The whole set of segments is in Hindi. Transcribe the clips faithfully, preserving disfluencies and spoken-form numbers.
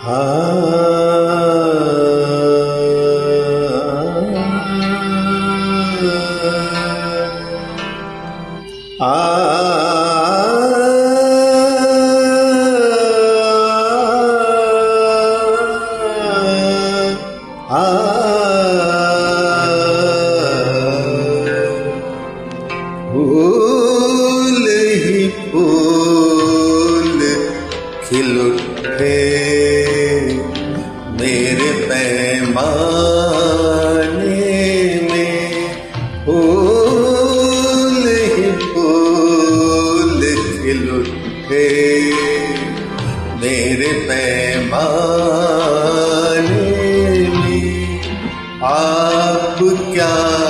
फूल ही फूल खिल उठे मेरे पैमाने में, फूल ही फूल खिल उठे मेरे पैमाने में। आप क्या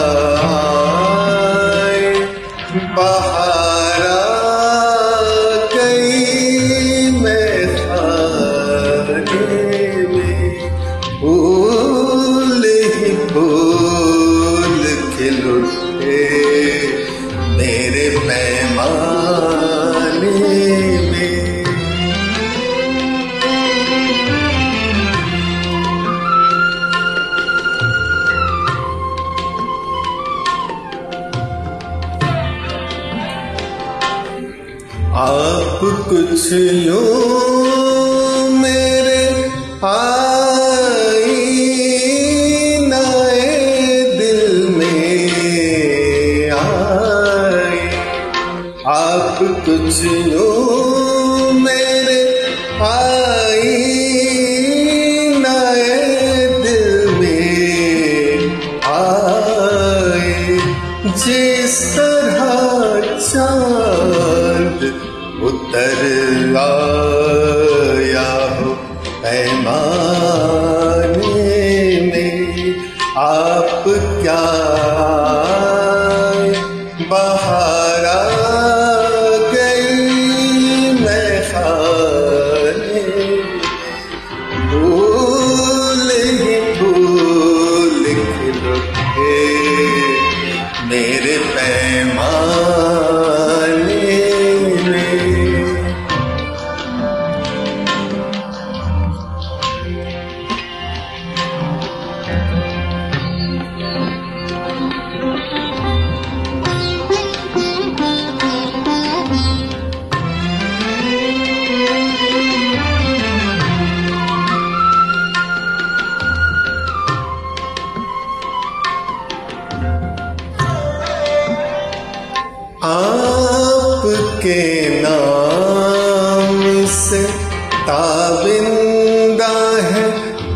बाहर आ गई मैं खाने में, फूल ही फूल खिल उठे मेरे पैमाने में। आप कुछ यूं मेरे आईनाए दिल में आए, आप कुछ यूं मेरे आईनाए दिल में आए। जिस तरह चाँद उतर आया हो पैमाने में, आप क्या बाहर आ गई मैं खाने में, फूल ही फूल खिल उठे मेरे पैमाने में। आपके नाम से ताबिंदा है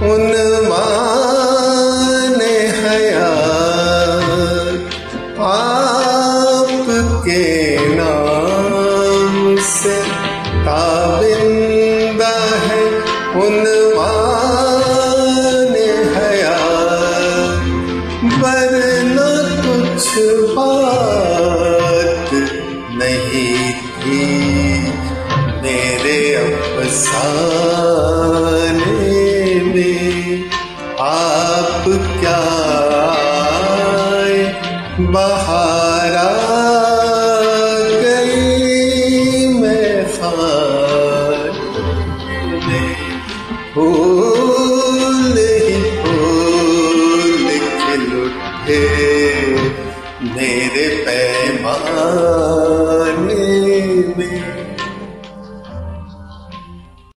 उन्वान हयात, आपके नाम से ताबिंदा है उन्वान हयात। वरना कुछ बात नहीं थी मेरे अफसाने में, आप क्या बाहर आ गई मैं खाने में, फूल ही फूल खिल उठे मेरे पैमाने